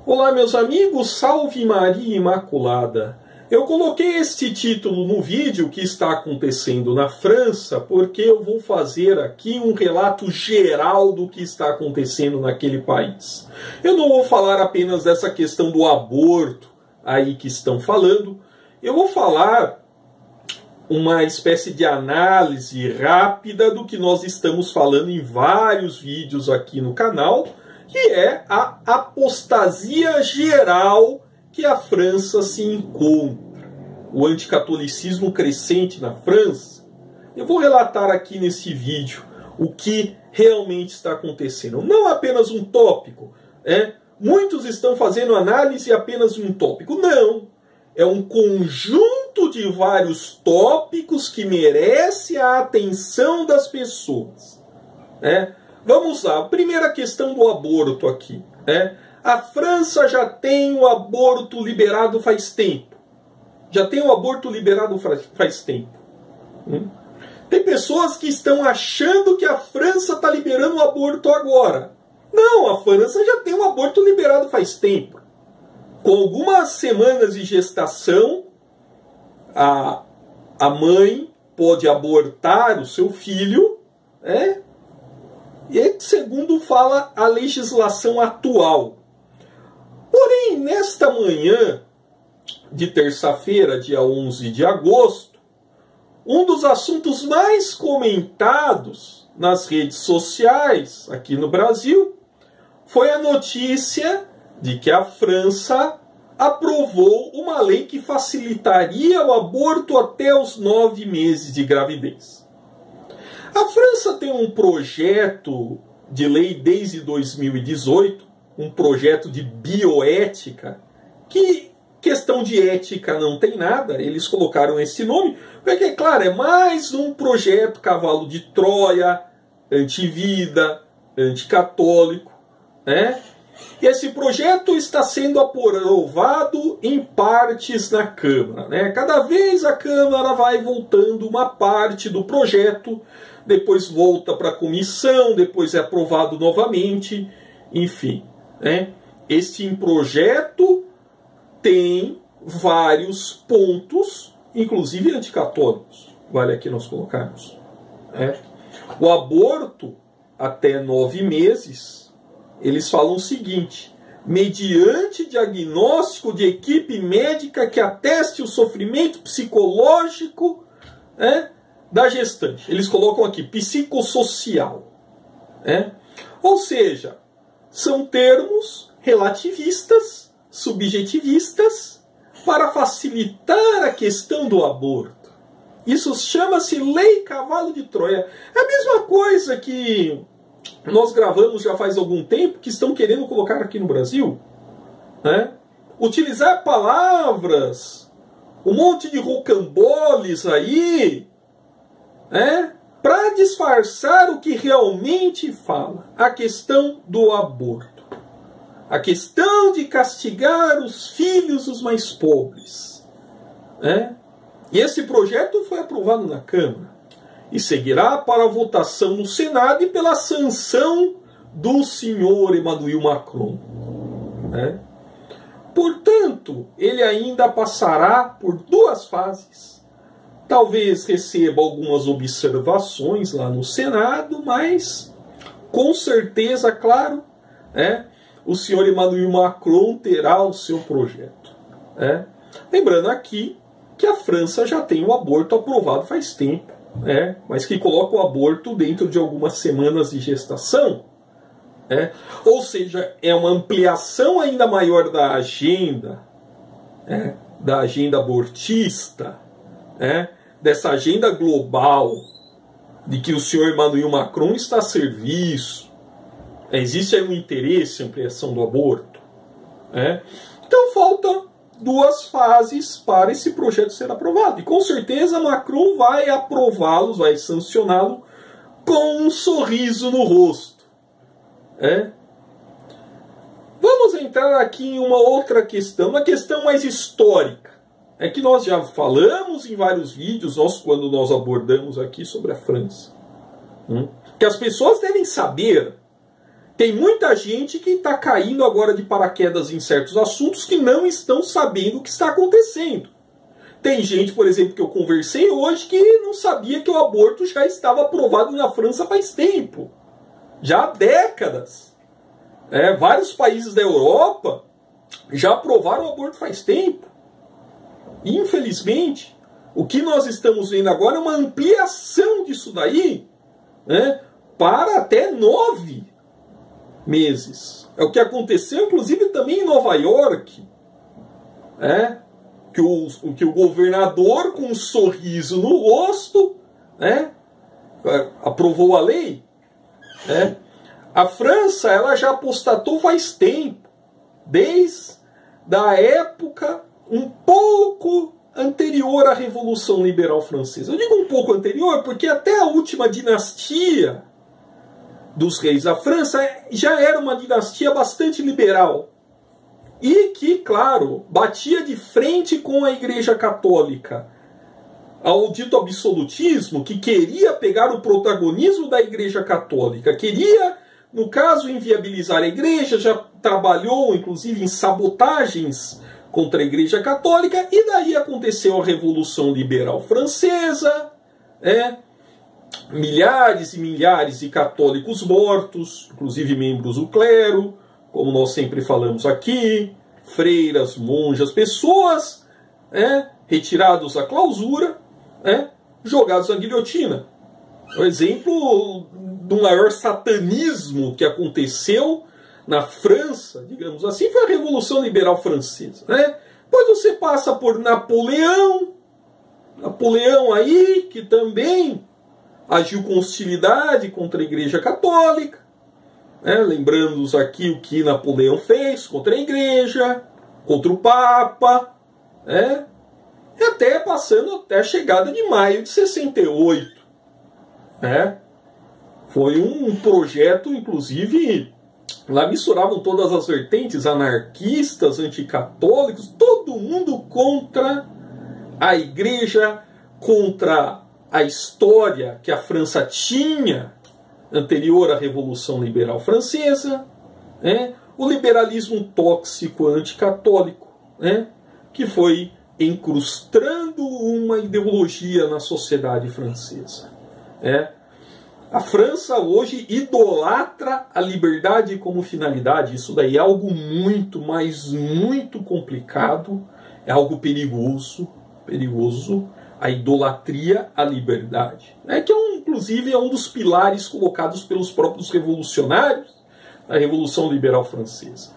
Olá, meus amigos, salve Maria Imaculada. Eu coloquei este título no vídeo que está acontecendo na França porque eu vou fazer aqui um relato geral do que está acontecendo naquele país. Eu não vou falar apenas dessa questão do aborto aí que estão falando, eu vou falar uma espécie de análise rápida do que nós estamos falando em vários vídeos aqui no canal, que é a apostasia geral que a França se encontra. O anticatolicismo crescente na França. Eu vou relatar aqui nesse vídeo o que realmente está acontecendo. Não apenas um tópico. Muitos estão fazendo análise apenas de um tópico. Não. É um conjunto de vários tópicos que merece a atenção das pessoas. Vamos lá, a primeira questão do aborto aqui. A França já tem o aborto liberado faz tempo. Já tem o aborto liberado faz tempo. Tem pessoas que estão achando que a França está liberando o aborto agora. Não, a França já tem o aborto liberado faz tempo. Com algumas semanas de gestação, a mãe pode abortar o seu filho, e segundo fala a legislação atual. Porém, nesta manhã de terça-feira, dia 11 de agosto, um dos assuntos mais comentados nas redes sociais aqui no Brasil foi a notícia de que a França aprovou uma lei que facilitaria o aborto até os 9 meses de gravidez. A França tem um projeto de lei desde 2018, um projeto de bioética, que questão de ética não tem nada, eles colocaram esse nome, porque, claro, é mais um projeto cavalo de Troia, antivida, anticatólico, E esse projeto está sendo aprovado em partes na Câmara. Cada vez a Câmara vai voltando uma parte do projeto, depois volta para a comissão, depois é aprovado novamente, enfim. Este projeto tem vários pontos, inclusive anticatólicos, vale aqui nós colocarmos. O aborto até 9 meses... Eles falam o seguinte: mediante diagnóstico de equipe médica que ateste o sofrimento psicológico da gestante. Eles colocam aqui psicossocial. Ou seja, são termos relativistas, subjetivistas, para facilitar a questão do aborto. Isso chama-se Lei Cavalo de Troia. É a mesma coisa que nós gravamos já faz algum tempo, que estão querendo colocar aqui no Brasil. Utilizar palavras, um monte de rocamboles aí, para disfarçar o que realmente fala. A questão do aborto. A questão de castigar os filhos dos mais pobres. E esse projeto foi aprovado na Câmara. E seguirá para a votação no Senado e pela sanção do senhor Emmanuel Macron. Portanto, ele ainda passará por 2 fases. Talvez receba algumas observações lá no Senado, mas com certeza, claro, o senhor Emmanuel Macron terá o seu projeto. Lembrando aqui que a França já tem o aborto aprovado faz tempo. Mas que coloca o aborto dentro de algumas semanas de gestação. Ou seja, é uma ampliação ainda maior da agenda abortista, dessa agenda global de que o senhor Emmanuel Macron está a serviço. Existe aí um interesse em ampliação do aborto. Então falta 2 fases para esse projeto ser aprovado. E com certeza Macron vai aprová-lo, vai sancioná-lo com um sorriso no rosto. Vamos entrar aqui em uma outra questão, uma questão mais histórica. É que nós já falamos em vários vídeos, quando nós abordamos aqui sobre a França. Que as pessoas devem saber Tem muita gente que está caindo agora de paraquedas em certos assuntos que não estão sabendo o que está acontecendo. Tem gente, por exemplo, que eu conversei hoje que não sabia que o aborto já estava aprovado na França faz tempo. Já há décadas. Vários países da Europa já aprovaram o aborto faz tempo. E, infelizmente, o que nós estamos vendo agora é uma ampliação disso daí, né, para até 9 meses. É o que aconteceu, inclusive, também em Nova York. Que o governador, com um sorriso no rosto, aprovou a lei. A França, ela já apostatou faz tempo, desde a época um pouco anterior à Revolução Liberal Francesa. Eu digo um pouco anterior porque até a última dinastia dos reis da França já era uma dinastia bastante liberal. E que, claro, batia de frente com a Igreja Católica. Ao dito absolutismo, que queria pegar o protagonismo da Igreja Católica, queria, no caso, inviabilizar a Igreja, já trabalhou, inclusive, em sabotagens contra a Igreja Católica, e daí aconteceu a Revolução Liberal Francesa, milhares e milhares de católicos mortos, inclusive membros do clero, como nós sempre falamos aqui, freiras, monjas, pessoas retirados à clausura, jogados na guilhotina. O exemplo do maior satanismo que aconteceu na França, digamos assim, foi a Revolução Liberal Francesa. Depois você passa por Napoleão aí, que também agiu com hostilidade contra a Igreja Católica. Lembrando-nos aqui o que Napoleão fez contra a Igreja, contra o Papa, e até passando até a chegada de maio de 68. Foi um projeto, inclusive, lá misturavam todas as vertentes, anarquistas, anticatólicos, todo mundo contra a Igreja, contra a história que a França tinha anterior à Revolução Liberal Francesa, o liberalismo tóxico anticatólico, que foi incrustando uma ideologia na sociedade francesa. A França hoje idolatra a liberdade como finalidade. Isso daí é algo muito, mas muito complicado, é algo perigoso, a idolatria à liberdade, que inclusive é um dos pilares colocados pelos próprios revolucionários da Revolução Liberal Francesa.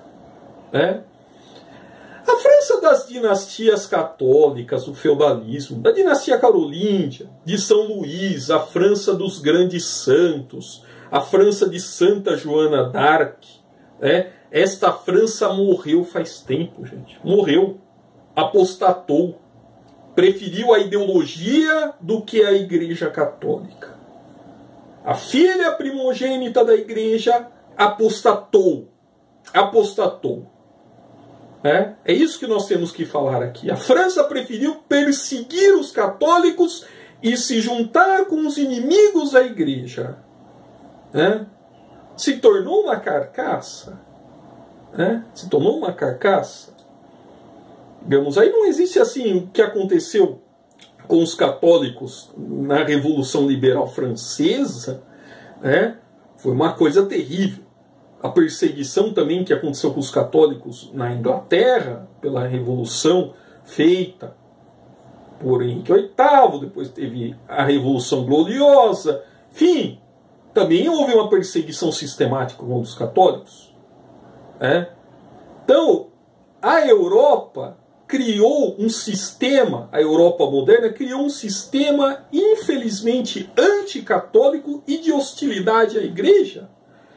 A França das dinastias católicas, o feudalismo, da dinastia carolíngia, de São Luís, a França dos grandes santos, a França de Santa Joana d'Arc, esta França morreu faz tempo, gente. Morreu, apostatou, preferiu a ideologia do que a Igreja Católica. A filha primogênita da Igreja apostatou. É isso que nós temos que falar aqui. A França preferiu perseguir os católicos e se juntar com os inimigos da Igreja. Se tornou uma carcaça. Se tornou uma carcaça. Digamos, aí não existe assim o que aconteceu com os católicos na Revolução Liberal Francesa. Foi uma coisa terrível. A perseguição também que aconteceu com os católicos na Inglaterra, pela Revolução feita por Henrique VIII, depois teve a Revolução Gloriosa, enfim, também houve uma perseguição sistemática contra os católicos. Então, a Europa criou um sistema, a Europa moderna criou um sistema, infelizmente, anticatólico e de hostilidade à Igreja.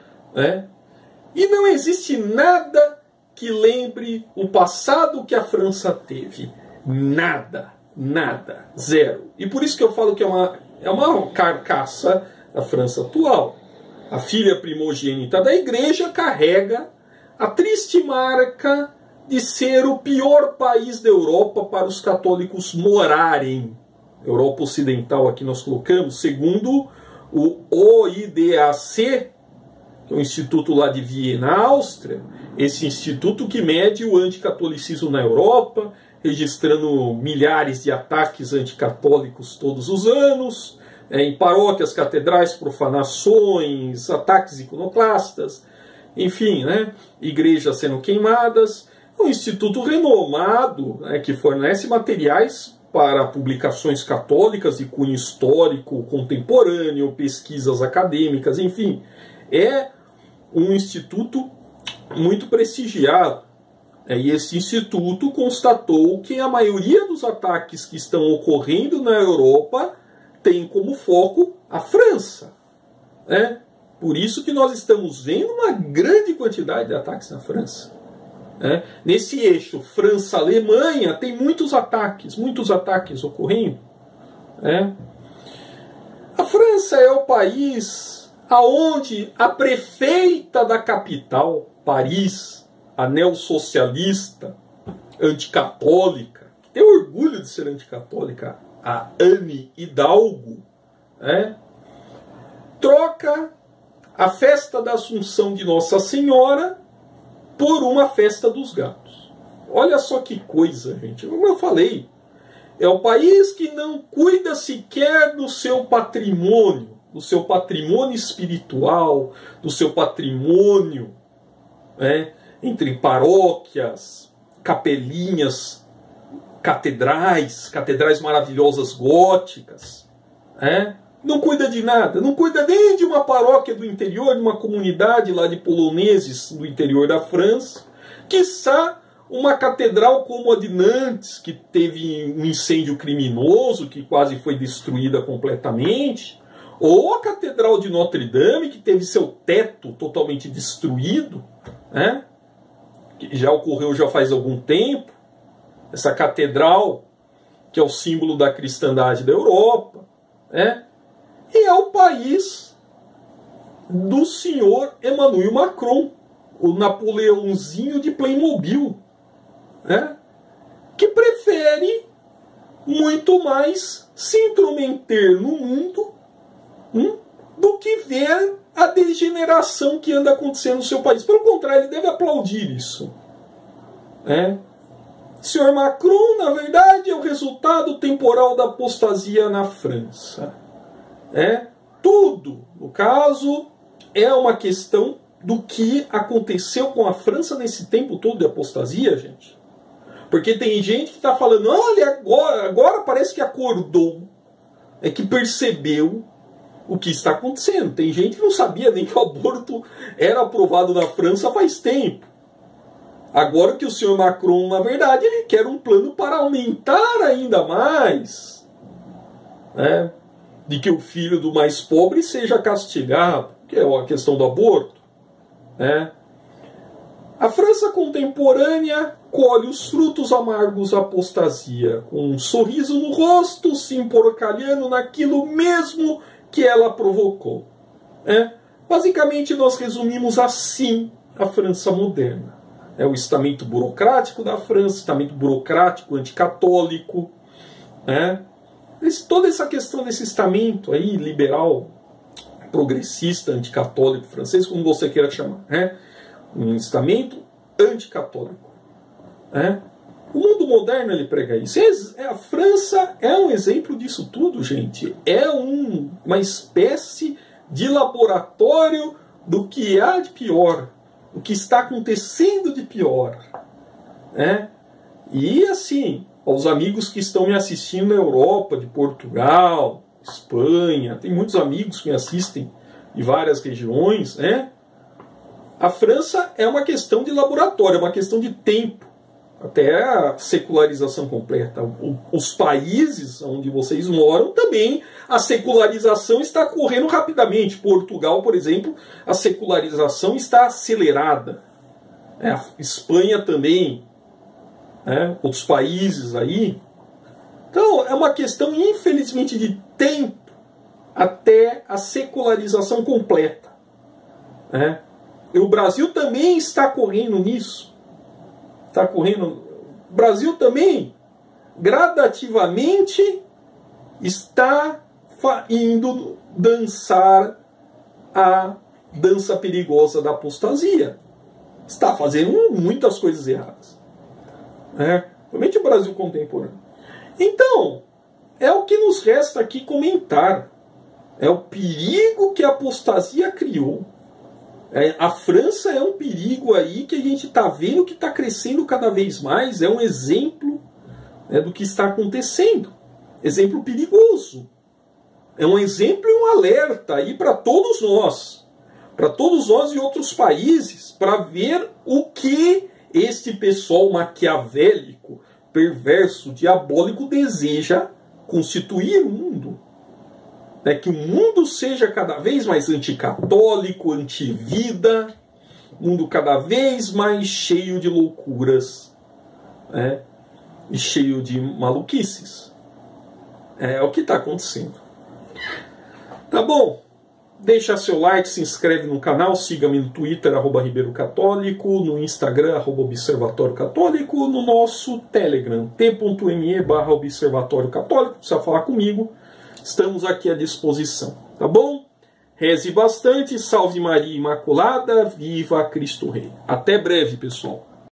E não existe nada que lembre o passado que a França teve. Nada. Zero. E por isso que eu falo que é uma carcaça a França atual. A filha primogênita da Igreja carrega a triste marca de ser o pior país da Europa para os católicos morarem. Europa Ocidental, aqui nós colocamos, segundo o OIDAC, que é um instituto lá de Viena, Áustria, esse instituto que mede o anticatolicismo na Europa, registrando milhares de ataques anticatólicos todos os anos, em paróquias, catedrais, profanações, ataques iconoclastas, enfim, né, igrejas sendo queimadas. É um instituto renomado, né, que fornece materiais para publicações católicas de cunho histórico contemporâneo, pesquisas acadêmicas, enfim. É um instituto muito prestigiado. E esse instituto constatou que a maioria dos ataques que estão ocorrendo na Europa tem como foco a França. Por isso que nós estamos vendo uma grande quantidade de ataques na França. Nesse eixo França-Alemanha tem muitos ataques ocorrendo. A França é o país aonde a prefeita da capital, Paris, a neossocialista, anticatólica, que tem orgulho de ser anticatólica, a Anne Hidalgo, troca a festa da Assunção de Nossa Senhora por uma festa dos gatos. Olha só que coisa, gente. Como eu falei, é o país que não cuida sequer do seu patrimônio espiritual, do seu patrimônio, entre paróquias, capelinhas, catedrais maravilhosas góticas. Não cuida de nada, não cuida nem de uma paróquia do interior, de uma comunidade lá de poloneses do interior da França, quiçá uma catedral como a de Nantes, que teve um incêndio criminoso, que quase foi destruída completamente, ou a catedral de Notre Dame, que teve seu teto totalmente destruído, que já ocorreu já faz algum tempo, essa catedral que é o símbolo da cristandade da Europa, e é o país do senhor Emmanuel Macron, o Napoleãozinho de Playmobil, que prefere muito mais se intrometer no mundo do que ver a degeneração que anda acontecendo no seu país. Pelo contrário, ele deve aplaudir isso. O senhor Macron, na verdade, é o resultado temporal da apostasia na França. Tudo, no caso, é uma questão do que aconteceu com a França nesse tempo todo de apostasia, gente. Porque tem gente que está falando, olha, agora parece que acordou, que percebeu o que está acontecendo. Tem gente que não sabia nem que o aborto era aprovado na França faz tempo. Agora que o senhor Macron, na verdade, ele quer um plano para aumentar ainda mais, de que o filho do mais pobre seja castigado, que é a questão do aborto. A França contemporânea colhe os frutos amargos da apostasia, com um sorriso no rosto, se emporcalhando naquilo mesmo que ela provocou. Basicamente, nós resumimos assim a França moderna. É o estamento burocrático da França, estamento burocrático anticatólico. Toda essa questão desse estamento aí, liberal, progressista, anticatólico francês, como você queira chamar. Um estamento anticatólico. O mundo moderno ele prega isso. A França é um exemplo disso tudo, gente. É uma espécie de laboratório do que há de pior, o que está acontecendo de pior. E assim, aos amigos que estão me assistindo na Europa, de Portugal, Espanha, tem muitos amigos que me assistem de várias regiões, a França é uma questão de laboratório, é uma questão de tempo, até a secularização completa. Os países onde vocês moram também, a secularização está ocorrendo rapidamente. Portugal, por exemplo, a secularização está acelerada. A Espanha também, outros países aí. Então, é uma questão, infelizmente, de tempo até a secularização completa. E o Brasil também está correndo nisso. Está correndo. O Brasil também, gradativamente, está indo dançar a dança perigosa da apostasia. Está fazendo muitas coisas erradas. Principalmente o Brasil contemporâneo. Então, é o que nos resta aqui comentar. É o perigo que a apostasia criou. A França é um perigo aí que a gente está vendo que está crescendo cada vez mais. É um exemplo do que está acontecendo. Exemplo perigoso. É um exemplo e um alerta aí para todos nós. Para todos nós e outros países. Para ver o que este pessoal maquiavélico, perverso, diabólico deseja constituir o mundo. Que o mundo seja cada vez mais anticatólico, antivida, mundo cada vez mais cheio de loucuras, e cheio de maluquices. É o que está acontecendo. Tá bom? Deixa seu like, se inscreve no canal, siga-me no Twitter, @RibeiroCatólico, no Instagram, @Observatório Católico, no nosso Telegram, t.me/Observatório Católico, precisa falar comigo. Estamos aqui à disposição, tá bom? Reze bastante, salve Maria Imaculada, viva Cristo Rei. Até breve, pessoal.